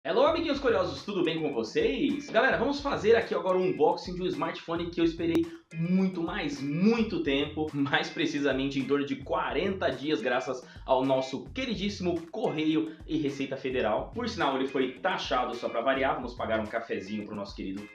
Hello, amiguinhos curiosos, tudo bem com vocês? Galera, vamos fazer aqui agora um unboxing de um smartphone que eu esperei muito tempo, mais precisamente em torno de 40 dias, graças ao nosso queridíssimo Correio e Receita Federal. Por sinal, ele foi taxado, só para variar, vamos pagar um cafezinho pro nosso querido...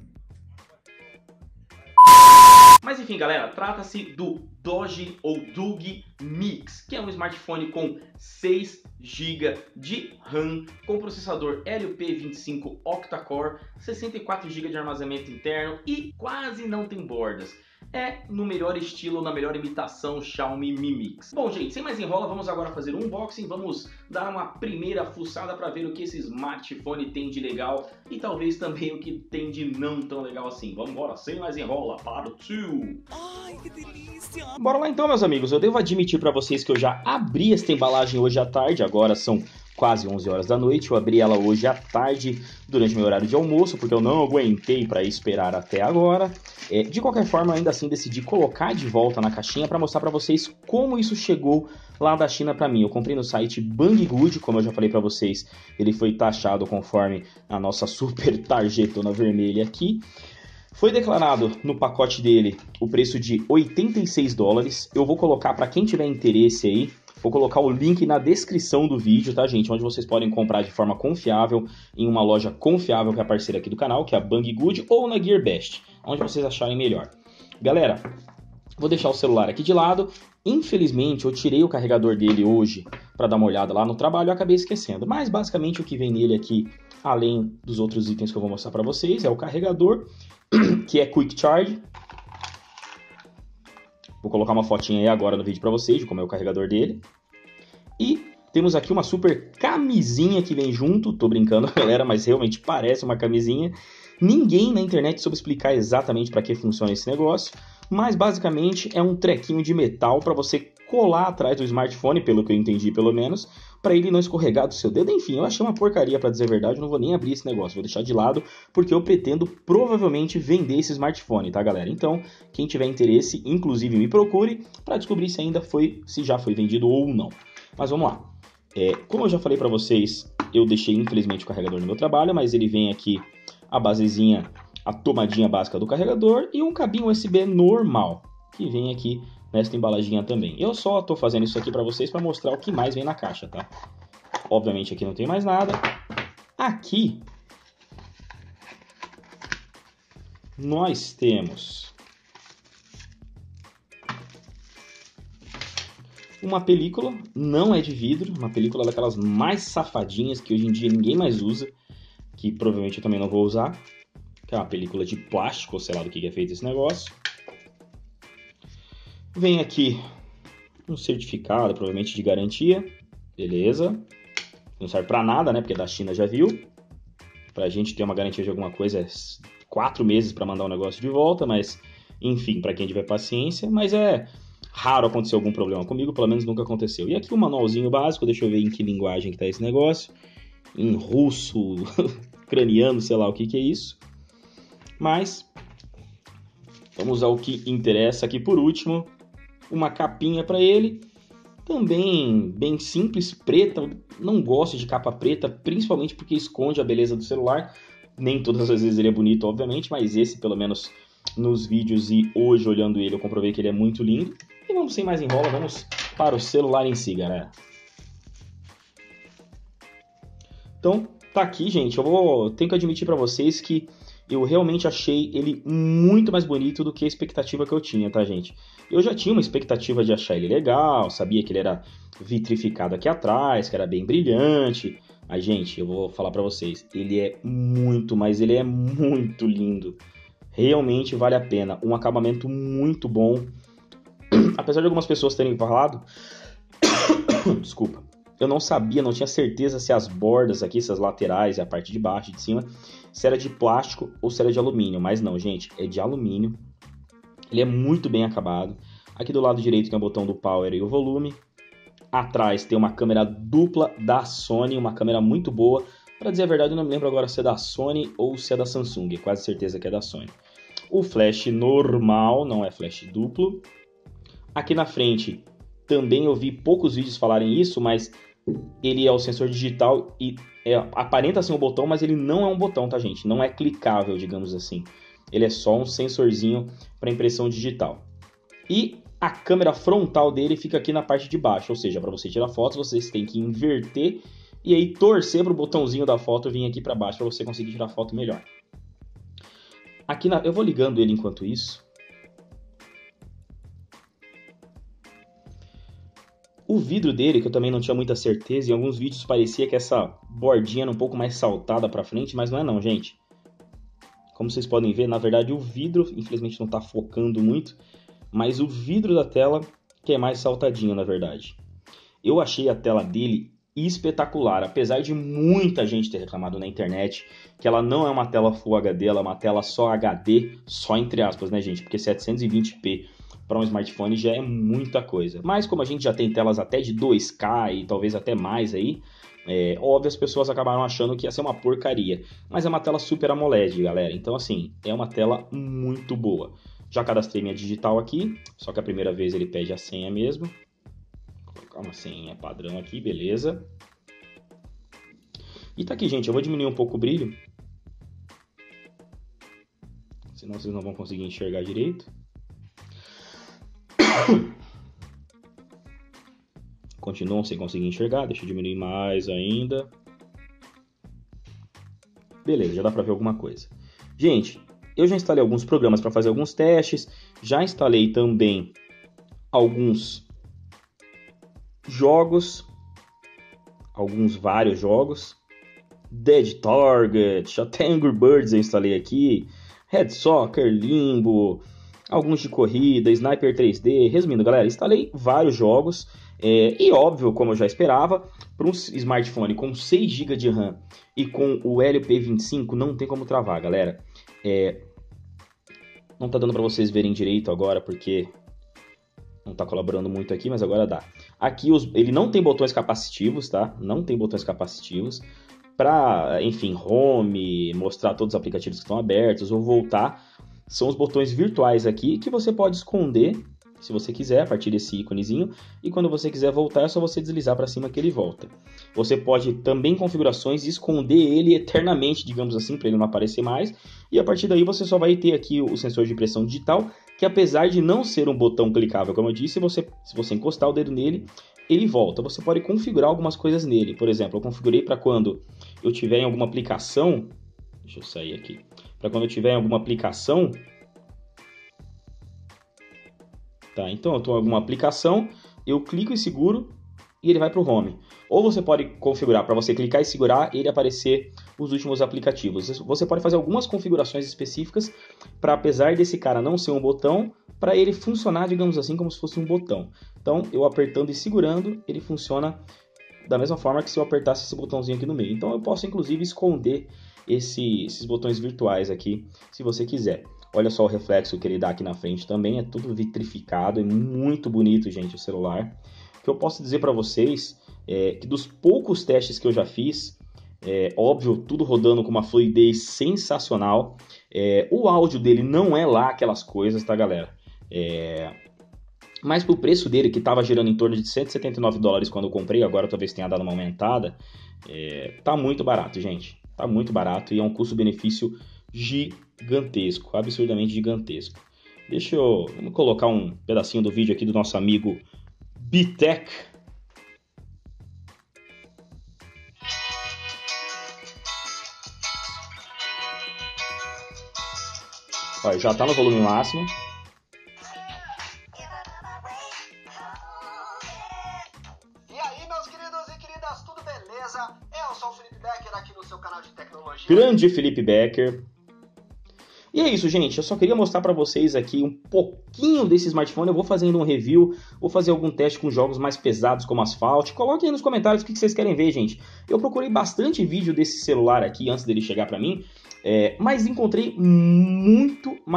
Mas enfim, galera, trata-se do Doge ou Doog Mix, que é um smartphone com 6 GB de RAM, com processador Helio P25 octa-core, 64 GB de armazenamento interno e quase não tem bordas. É no melhor estilo, na melhor imitação Xiaomi Mi Mix. Bom, gente, sem mais enrola, vamos agora fazer um unboxing, vamos dar uma primeira fuçada para ver o que esse smartphone tem de legal e talvez também o que tem de não tão legal assim. Vamos embora, sem mais enrola, partiu! Ai, que delícia! Bora lá então, meus amigos. Eu devo admitir para vocês que eu já abri esta embalagem hoje à tarde, agora são quase 11 horas da noite. Eu abri ela hoje à tarde durante meu horário de almoço, porque eu não aguentei para esperar até agora. De qualquer forma, ainda assim decidi colocar de volta na caixinha para mostrar para vocês como isso chegou lá da China para mim. Eu comprei no site Banggood, como eu já falei para vocês, ele foi taxado conforme a nossa super tarjetona vermelha aqui. Foi declarado no pacote dele o preço de 86 dólares. Eu vou colocar, para quem tiver interesse aí, vou colocar o link na descrição do vídeo, tá, gente? Onde vocês podem comprar de forma confiável, em uma loja confiável que é a parceira aqui do canal, que é a Banggood, ou na GearBest, onde vocês acharem melhor. Galera, vou deixar o celular aqui de lado. Infelizmente, eu tirei o carregador dele hoje para dar uma olhada lá no trabalho e acabei esquecendo. Mas, basicamente, o que vem nele aqui, além dos outros itens que eu vou mostrar para vocês, é o carregador, que é Quick Charge. Vou colocar uma fotinha aí agora no vídeo para vocês de como é o carregador dele. E temos aqui uma super camisinha que vem junto. Tô brincando, galera, mas realmente parece uma camisinha. Ninguém na internet soube explicar exatamente para que funciona esse negócio, mas basicamente é um trequinho de metal para você colar atrás do smartphone, pelo que eu entendi pelo menos, para ele não escorregar do seu dedo. Enfim, eu achei uma porcaria, para dizer a verdade, eu não vou nem abrir esse negócio, vou deixar de lado, porque eu pretendo provavelmente vender esse smartphone, tá, galera? Então, quem tiver interesse, inclusive me procure para descobrir se ainda se já foi vendido ou não. Mas vamos lá. Como eu já falei para vocês, eu deixei infelizmente o carregador no meu trabalho, mas ele vem aqui a basezinha, a tomadinha básica do carregador e um cabinho USB normal, que vem aqui nesta embalaginha também. Eu só tô fazendo isso aqui para vocês para mostrar o que mais vem na caixa, tá? Obviamente aqui não tem mais nada. Aqui nós temos uma película, não é de vidro, uma película daquelas mais safadinhas que hoje em dia ninguém mais usa, que provavelmente eu também não vou usar, que é uma película de plástico, ou sei lá do que é feito esse negócio. Vem aqui um certificado, provavelmente de garantia, beleza. Não serve pra nada, né, porque da China já viu. Pra gente ter uma garantia de alguma coisa é 4 meses pra mandar o negócio de volta, mas enfim, pra quem tiver paciência. Mas é raro acontecer algum problema comigo, pelo menos nunca aconteceu. E aqui um manualzinho básico, deixa eu ver em que linguagem que tá esse negócio. Em russo, ucraniano, sei lá o que é isso. Mas vamos ao que interessa aqui por último. Uma capinha para ele, também bem simples, preta. Eu não gosto de capa preta, principalmente porque esconde a beleza do celular. Nem todas as vezes ele é bonito, obviamente, mas esse, pelo menos nos vídeos e hoje olhando ele, eu comprovei que ele é muito lindo. E vamos sem mais enrola, vamos para o celular em si, galera. Então, tá aqui, gente. Tenho que admitir para vocês que eu realmente achei ele muito mais bonito do que a expectativa que eu tinha, tá, gente? Eu já tinha uma expectativa de achar ele legal, sabia que ele era vitrificado aqui atrás, que era bem brilhante. Mas, gente, eu vou falar pra vocês, ele é muito, mas ele é muito lindo. Realmente vale a pena. Um acabamento muito bom. Apesar de algumas pessoas terem falado... Desculpa. Eu não sabia, não tinha certeza se as bordas aqui, essas laterais e a parte de baixo e de cima, se era de plástico ou se era de alumínio. Mas não, gente, é de alumínio. Ele é muito bem acabado. Aqui do lado direito tem o botão do power e o volume. Atrás tem uma câmera dupla da Sony, uma câmera muito boa. Para dizer a verdade, eu não me lembro agora se é da Sony ou se é da Samsung. É quase certeza que é da Sony. O flash normal, não é flash duplo. Aqui na frente, também eu vi poucos vídeos falarem isso, mas ele é o sensor digital e aparenta ser um botão, mas ele não é um botão, tá, gente? Não é clicável, digamos assim. Ele é só um sensorzinho para impressão digital. E a câmera frontal dele fica aqui na parte de baixo, ou seja, para você tirar fotos, vocês têm que inverter e aí torcer para o botãozinho da foto vir aqui para baixo para você conseguir tirar foto melhor. Aqui eu vou ligando ele enquanto isso. O vidro dele, que eu também não tinha muita certeza, em alguns vídeos parecia que essa bordinha era um pouco mais saltada para frente, mas não é não, gente. Como vocês podem ver, na verdade o vidro, infelizmente não está focando muito, mas o vidro da tela que é mais saltadinho, na verdade. Eu achei a tela dele espetacular, apesar de muita gente ter reclamado na internet que ela não é uma tela Full HD, ela é uma tela só HD, só entre aspas, né, gente? Porque 720p para um smartphone já é muita coisa. Mas como a gente já tem telas até de 2K e talvez até mais aí, óbvio, as pessoas acabaram achando que ia ser uma porcaria. Mas é uma tela Super AMOLED, galera. Então, assim, é uma tela muito boa. Já cadastrei minha digital aqui, só que a primeira vez ele pede a senha mesmo. Vou colocar uma senha padrão aqui, beleza. E tá aqui, gente, eu vou diminuir um pouco o brilho, senão vocês não vão conseguir enxergar direito. Continuam sem conseguir enxergar, deixa eu diminuir mais ainda. Beleza, já dá pra ver alguma coisa. Gente, eu já instalei alguns programas para fazer alguns testes, já instalei também alguns jogos, vários jogos, Dead Target, até Angry Birds eu instalei aqui, Red Soccer, Limbo, alguns de corrida, Sniper 3D, resumindo, galera, instalei vários jogos, e óbvio, como eu já esperava, para um smartphone com 6 GB de RAM e com o Helio P25 não tem como travar, galera. Não tá dando para vocês verem direito agora, porque não tá colaborando muito aqui, mas agora dá. Aqui ele não tem botões capacitivos, tá? Não tem botões capacitivos. Para, enfim, home, mostrar todos os aplicativos que estão abertos ou voltar, são os botões virtuais aqui que você pode esconder, se você quiser, a partir desse íconezinho, e quando você quiser voltar é só você deslizar para cima que ele volta. Você pode também configurações esconder ele eternamente, digamos assim, para ele não aparecer mais, e a partir daí você só vai ter aqui o sensor de impressão digital, que apesar de não ser um botão clicável, como eu disse, se você encostar o dedo nele, ele volta. Você pode configurar algumas coisas nele. Por exemplo, eu configurei para quando eu tiver em alguma aplicação, deixa eu sair aqui, para quando eu tiver em alguma aplicação, tá, então eu estou em alguma aplicação, eu clico e seguro e ele vai para o home. Ou você pode configurar para você clicar e segurar e ele aparecer os últimos aplicativos. Você pode fazer algumas configurações específicas para, apesar desse cara não ser um botão, para ele funcionar, digamos assim, como se fosse um botão. Então, eu apertando e segurando, ele funciona da mesma forma que se eu apertasse esse botãozinho aqui no meio. Então, eu posso, inclusive, esconder esses botões virtuais aqui, se você quiser. Olha só o reflexo que ele dá aqui na frente também, é tudo vitrificado, é muito bonito, gente, o celular. O que eu posso dizer para vocês é que dos poucos testes que eu já fiz, óbvio, tudo rodando com uma fluidez sensacional, o áudio dele não é lá aquelas coisas, tá, galera? Mas pro preço dele, que estava girando em torno de $179 quando eu comprei, agora talvez tenha dado uma aumentada, tá muito barato, gente. Tá muito barato e é um custo-benefício gigantesco, absurdamente gigantesco. Vamos colocar um pedacinho do vídeo aqui do nosso amigo Bitec. Olha, já tá no volume máximo. E aí, meus queridos e queridas, tudo beleza? Eu sou o Felipe Becker aqui no seu canal de tecnologia. Grande Felipe Becker. E é isso, gente. Eu só queria mostrar para vocês aqui um pouquinho desse smartphone. Eu vou fazendo um review, vou fazer algum teste com jogos mais pesados como Asphalt. Coloquem aí nos comentários o que vocês querem ver, gente. Eu procurei bastante vídeo desse celular aqui antes dele chegar para mim, mas encontrei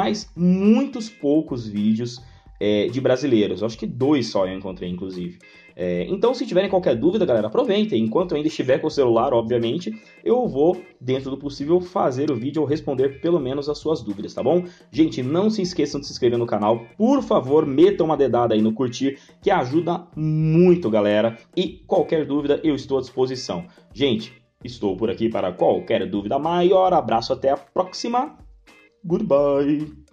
muitos poucos vídeos de brasileiros. Eu acho que 2 só eu encontrei, inclusive. Então, se tiverem qualquer dúvida, galera, aproveitem. Enquanto eu ainda estiver com o celular, obviamente, eu vou, dentro do possível, fazer o vídeo ou responder pelo menos as suas dúvidas, tá bom? Gente, não se esqueçam de se inscrever no canal. Por favor, metam uma dedada aí no curtir, que ajuda muito, galera. E qualquer dúvida, eu estou à disposição. Gente, estou por aqui para qualquer dúvida maior. Abraço, até a próxima. Goodbye.